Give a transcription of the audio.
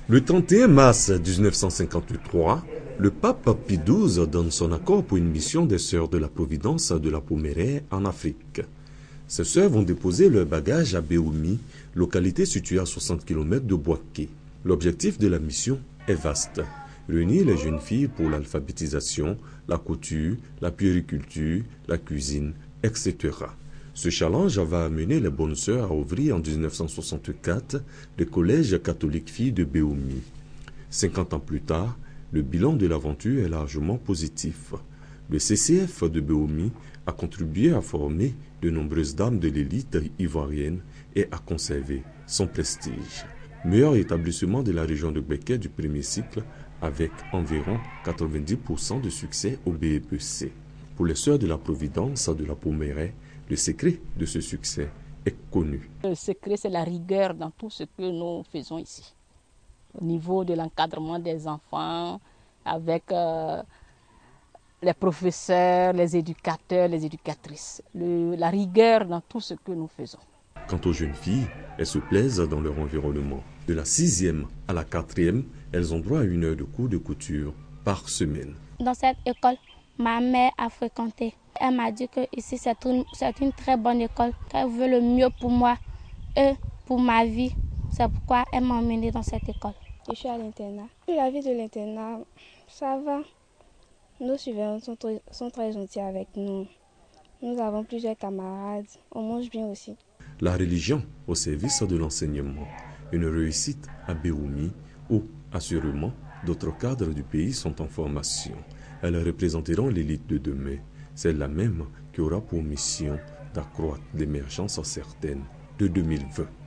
Le 31 mars 1953, le pape Pie XII donne son accord pour une mission des Sœurs de la Providence de la Pomeraie en Afrique. Ces sœurs vont déposer leurs bagages à Béoumi, localité située à 60 km de Bouaké. L'objectif de la mission est vaste: réunir les jeunes filles pour l'alphabétisation, la couture, la puériculture, la cuisine, etc. Ce challenge va amener les bonnes sœurs à ouvrir en 1964 le collège catholique filles de Béoumi. 50 ans plus tard, le bilan de l'aventure est largement positif. Le CCF de Béoumi a contribué à former de nombreuses dames de l'élite ivoirienne et à conserver son prestige. Meilleur établissement de la région de Béké du premier cycle avec environ 90% de succès au BEPC. Pour les Sœurs de la Providence de la Pomeraie, le secret de ce succès est connu. Le secret, c'est la rigueur dans tout ce que nous faisons ici. Au niveau de l'encadrement des enfants, avec les professeurs, les éducateurs, les éducatrices. La rigueur dans tout ce que nous faisons. Quant aux jeunes filles, elles se plaisent dans leur environnement. De la 6e à la 4e, elles ont droit à 1 heure de cours de couture par semaine. Dans cette école, ma mère a fréquenté. Elle m'a dit que ici c'est une très bonne école, qu'elle veut le mieux pour moi et pour ma vie. C'est pourquoi elle m'a emmenée dans cette école. Je suis à l'internat. La vie de l'internat, ça va. Nos surveillants sont très gentils avec nous. Nous avons plusieurs camarades. On mange bien aussi. La religion au service de l'enseignement. Une réussite à Béoumi où, assurément, d'autres cadres du pays sont en formation. Elles représenteront l'élite de demain, celle-là même qui aura pour mission d'accroître l'émergence certaine de 2020.